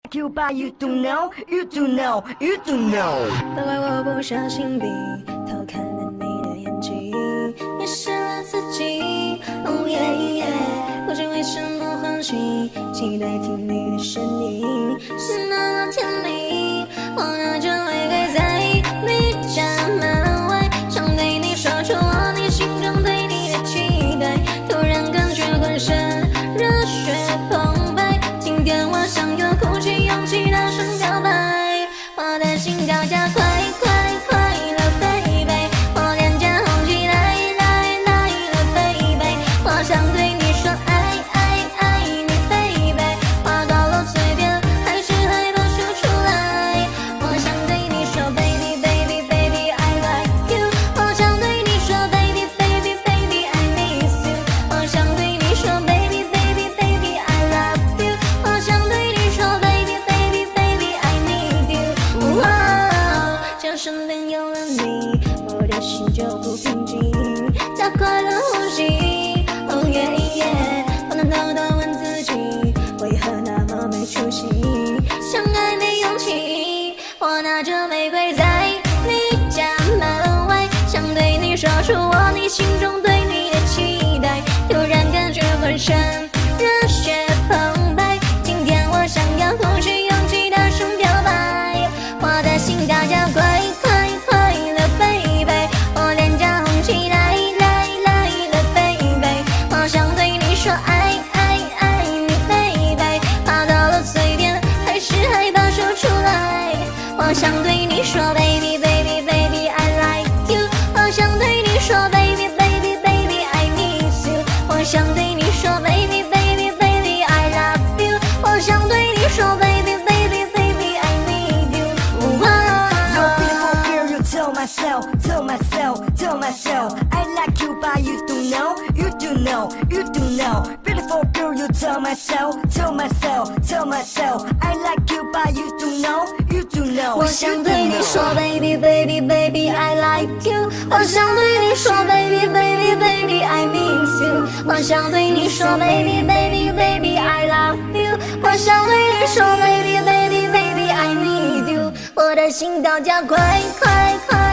You but you don't know, you don't know, you don't know。 都怪我不小心鼻，偷看了你的眼睛，迷失了自己。Oh yeah yeah， 不知为什么欢喜，期待听你的声音，是那么甜蜜。我拿着玫瑰在你家门外，想对你说出我内心中对你的期待，突然感觉浑身热血澎湃。今天我想要鼓起勇气大声表白，我的心跳加快，快快了 baby， 我脸颊红起来，来了 baby， 我想对你说爱爱爱你 baby， 话到了嘴边还是害怕说出来，我想对你说 baby baby baby I like you， 我想对你说 baby baby baby I miss you， 我想对你说 baby baby baby I love you， 我想对你说 baby baby baby I need you， 哇，像身边有了你，我的心就不平静，加快了呼吸。Oh yeah yeah， 我能偷偷问自己，为何那么没出息？相爱没勇气，我拿着玫瑰在你家门外，想对你说出我内心中对你的期待，突然感觉浑身热血澎湃。今天我想要鼓起勇气大声表白，我的心跳加快，快快了 baby， 我脸颊红起来，来了 baby， 我想对你说爱爱爱你 baby， 话到了嘴边还是害怕说出来，我想对你说 baby baby baby I like you， 我想对你说 baby baby baby I miss you， 我想对你说 baby baby baby I love you， 我想对你说 baby baby baby I need you， No beautiful girl, you tell myself, tell myself, tell myself I like you but you don't know, you don't know, you don't know Beautiful girl, you tell myself, tell myself, tell myself I like you but you don't know, you don't know 我想对你说 baby baby baby I like you， 我想对你说 baby baby baby I miss you， 我想对你说 baby baby baby I love you， 我想对你说 baby baby baby I need you， 我的心跳加快，快快